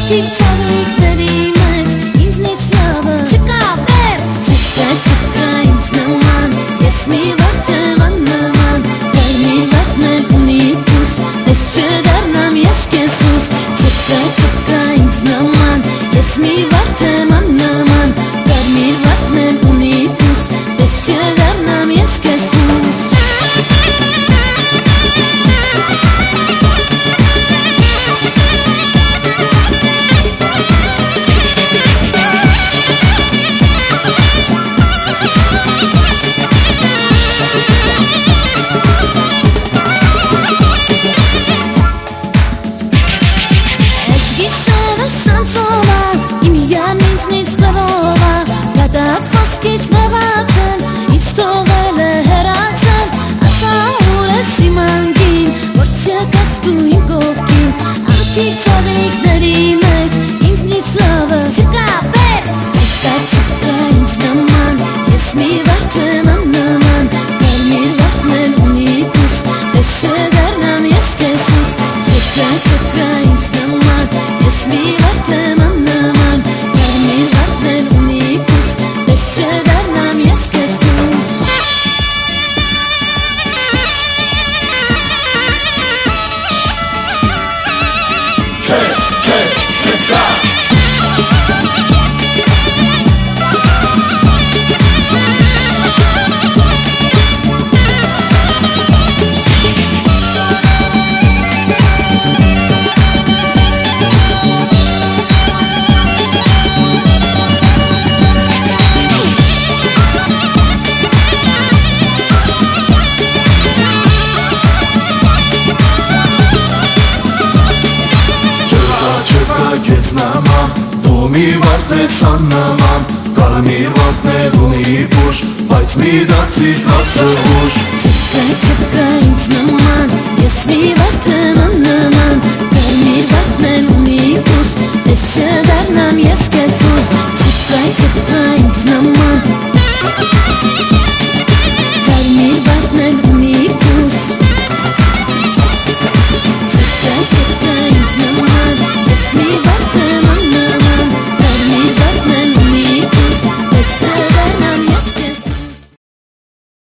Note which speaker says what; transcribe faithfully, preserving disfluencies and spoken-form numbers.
Speaker 1: Antik tarikների մեջ ինձնից լավը Չկա վերջ Չկա, չկա ինձ նման Ես մի վարդ եմ աննման Կարմիր վարդն էլ ունի պուս Դες չդառնամ ես քեզ ուս Չկա, չկա ինձ նման Ես մի վարդ եմ աննման Կարմիր վարդն էլ ունի պուս Դες չդառնամ ես քեզ ուս
Speaker 2: Կարմիր վարդներ ունի պուշ, բայց մի դարձի կացը ուշ
Speaker 1: Չկա, չկա ինձ նման, ես մի վարդ եմ աննման Կարմիր վարդներ ունի պուշ, դες չդառնամ ես քեզ ուս Չկա, չկա ինձ նման